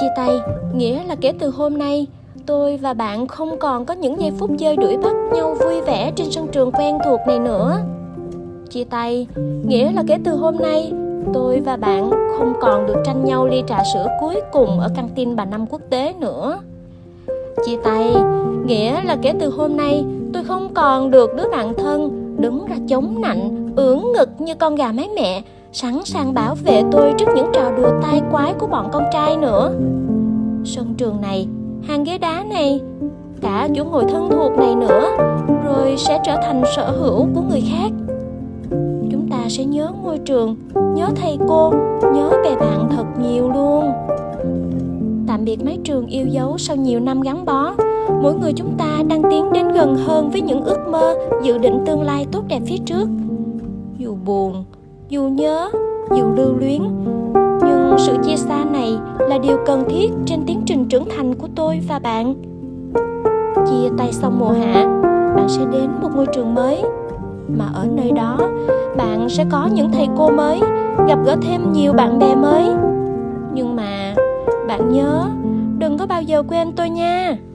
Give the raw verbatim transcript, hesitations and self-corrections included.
Chia tay nghĩa là kể từ hôm nay, tôi và bạn không còn có những giây phút chơi đuổi bắt nhau vui vẻ trên sân trường quen thuộc này nữa. Chia tay nghĩa là kể từ hôm nay, tôi và bạn không còn được tranh nhau ly trà sữa cuối cùng ở căng tin Bà Năm Quốc tế nữa. Chia tay nghĩa là kể từ hôm nay, tôi không còn được đứa bạn thân đứng ra chống nạnh, ưỡn ngực như con gà mái mẹ, sẵn sàng bảo vệ tôi trước những trò đùa tai quái của bọn con trai nữa. Sân trường này, hàng ghế đá này, cả chỗ ngồi thân thuộc này nữa, rồi sẽ trở thành sở hữu của người khác. Chúng ta sẽ nhớ ngôi trường, nhớ thầy cô, nhớ bè bạn thật nhiều luôn. Tạm biệt mái trường yêu dấu sau nhiều năm gắn bó. Mỗi người chúng ta đang tiến đến gần hơn với những ước mơ, dự định tương lai tốt đẹp phía trước. Dù buồn, dù nhớ, dù lưu luyến, nhưng sự chia xa này là điều cần thiết trên tiến trình trưởng thành của tôi và bạn. Chia tay xong mùa hạ, bạn sẽ đến một ngôi trường mới, mà ở nơi đó bạn sẽ có những thầy cô mới, gặp gỡ thêm nhiều bạn bè mới. Nhưng mà bạn nhớ, đừng có bao giờ quên tôi nha.